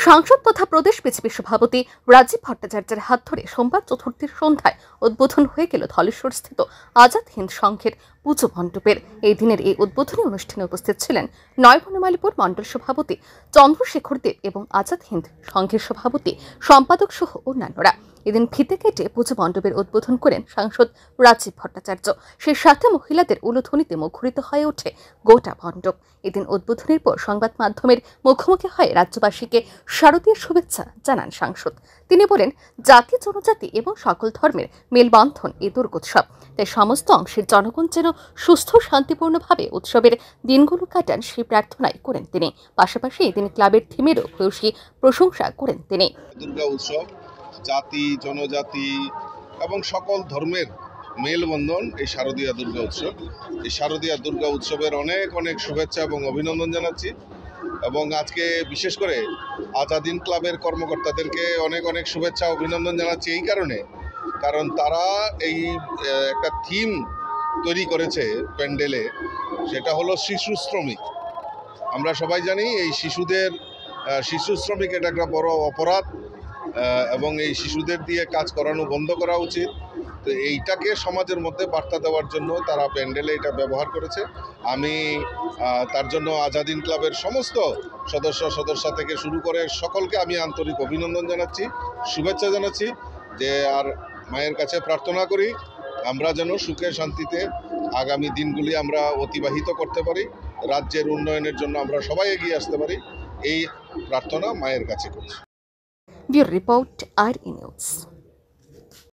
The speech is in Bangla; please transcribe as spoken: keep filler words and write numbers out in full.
সাংসদ তথা প্রদেশ বিজেপি সভাপতি রাজীব ভট্টাচার্যের হাত ধরে সোমবার চতুর্থীর সন্ধ্যায় উদ্বোধন হয়ে গেল ধলেশ্বরস্থিত আজাদ হিন্দ সংঘের পুজো মণ্ডপের। এই দিনের এই উদ্বোধনী অনুষ্ঠানে উপস্থিত ছিলেন নয় বনমালীপুর মণ্ডল সভাপতি চন্দ্রশেখর দেব এবং আজাদ হিন্দ সংঘের সভাপতি সম্পাদক সহ অন্যান্যরা। এদিন ফিতে কেটে পুজো মণ্ডপের উদ্বোধন করেন সাংসদ রাজীব ভট্টাচার্য। সেই সাথে মহিলাদের উলুধ্বনিতে মুখরিত হয়ে ওঠে গোটা মণ্ডপ। এদিন উদ্বোধনের পর সংবাদ মাধ্যমের মুখোমুখি হয়ে রাজ্যবাসীকে শারদীয় শুভেচ্ছা জানান সাংসদ। তিনি বলেন, জাতি জনজাতি এবং সকল ধর্মের মেলবন্ধন এই দুর্গোৎসব, তাই সমস্ত অংশের জনগণ যেন সুস্থ শান্তিপূর্ণভাবে উৎসবের দিনগুলো কাটান সেই প্রার্থনাই করেন তিনি। পাশাপাশি এদিন ক্লাবের থিমেরও ভূয়সী প্রশংসা করেন তিনি। দুর্গা উৎসব জাতি জনজাতি এবং সকল ধর্মের মেলবন্ধন এই শারদীয়া দুর্গা উৎসব। এই শারদীয়া দুর্গা উৎসবের অনেক অনেক শুভেচ্ছা এবং অভিনন্দন জানাচ্ছি। এবং আজকে বিশেষ করে আজাদ হিন্দ ক্লাবের কর্মকর্তাদেরকে অনেক অনেক শুভেচ্ছা অভিনন্দন জানাচ্ছি এই কারণে, কারণ তারা এই একটা থিম তৈরি করেছে প্যান্ডেলে, সেটা হলো শিশু শ্রমিক। আমরা সবাই জানি এই শিশুদের শিশু শ্রমিক এটা একটা বড় অপরাধ এবং এই শিশুদের দিয়ে কাজ করানো বন্ধ করা উচিত। তো এইটাকে সমাজের মধ্যে বার্তা দেওয়ার জন্য তারা প্যান্ডেলে এটা ব্যবহার করেছে। আমি তার জন্য আজাদ হিন্দ ক্লাবের সমস্ত সদস্য সদস্য থেকে শুরু করে সকলকে আমি আন্তরিক অভিনন্দন জানাচ্ছি, শুভেচ্ছা জানাচ্ছি। যে আর মায়ের কাছে প্রার্থনা করি আমরা যেন সুখে শান্তিতে আগামী দিনগুলি আমরা অতিবাহিত করতে পারি, রাজ্যের উন্নয়নের জন্য আমরা সবাই এগিয়ে আসতে পারি, এই প্রার্থনা মায়ের কাছে করছি। ব্যুরো রিপোর্ট আর ই নিউজ।